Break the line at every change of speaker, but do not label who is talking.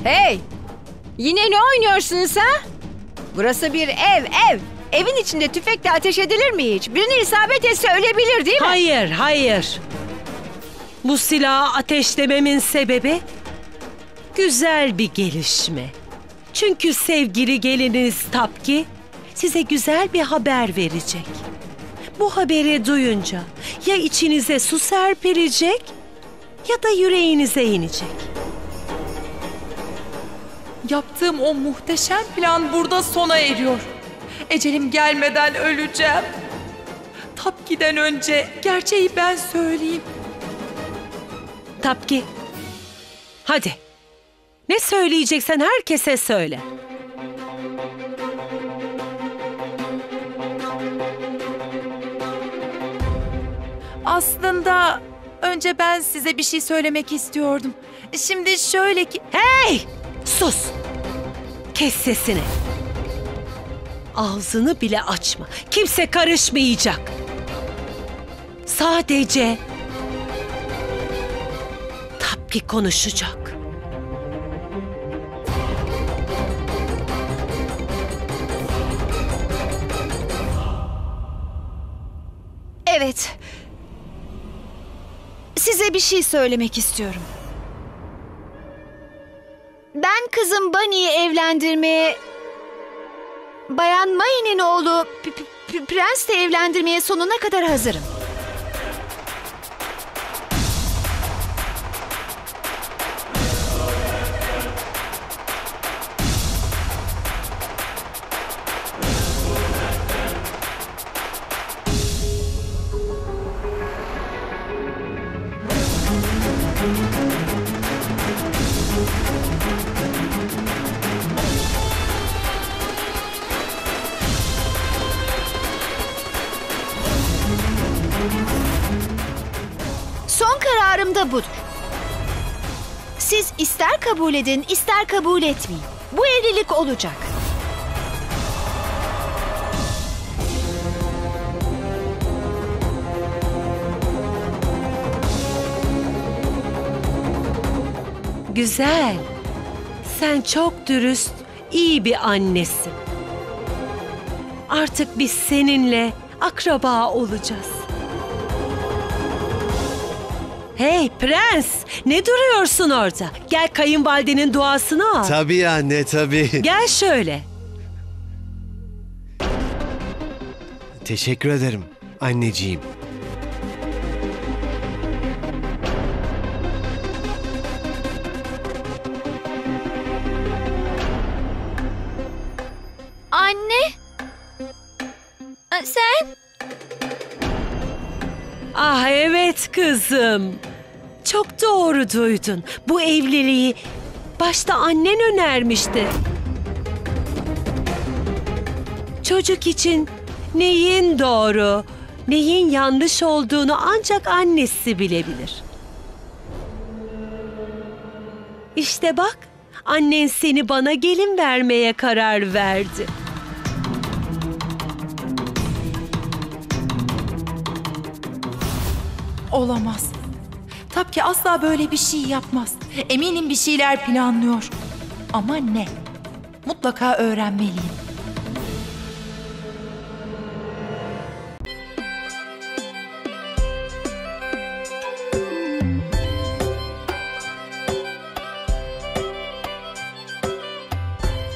Hey! Yine ne oynuyorsunuz ha? Burası bir ev. Evin içinde tüfekle ateş edilir mi hiç? Birine isabet etse ölebilir değil mi?
Hayır, hayır. Bu silahı ateşlememin sebebi güzel bir gelişme. Çünkü sevgili gelininiz Tapki size güzel bir haber verecek. Bu haberi duyunca ya içinize su serpilecek ya da yüreğinize inecek.
Yaptığım o muhteşem plan burada sona eriyor. Ecelim gelmeden öleceğim. Tapki'den önce gerçeği ben söyleyeyim.
Tapki, hadi. Ne söyleyeceksen herkese söyle.
Aslında önce ben size bir şey söylemek istiyordum. Şimdi şöyle ki...
Hey! Sus! Kes sesini. Ağzını bile açma. Kimse karışmayacak. Sadece Tapki konuşacak.
Evet. Size bir şey söylemek istiyorum. Ben kızım Bunny'i evlendirmeye... Bayan May'nin oğlu Prens'le evlendirmeye sonuna kadar hazırım. Son kararım da budur. Siz ister kabul edin, ister kabul etmeyin. Bu evlilik olacak.
Güzel. Sen çok dürüst, iyi bir annesin. Artık biz seninle akraba olacağız. Hey prens, ne duruyorsun orada? Gel kayınvalidenin duasını al.
Tabii anne, tabii.
Gel şöyle.
Teşekkür ederim anneciğim.
Anne? Sen?
Ah evet kızım. Çok doğru duydun. Bu evliliği başta annen önermişti. Çocuk için neyin doğru, neyin yanlış olduğunu ancak annesi bilebilir. İşte bak, annen seni bana gelin vermeye karar verdi.
Olamaz. Tapki asla böyle bir şey yapmaz. Eminim bir şeyler planlıyor. Ama ne? Mutlaka öğrenmeliyim.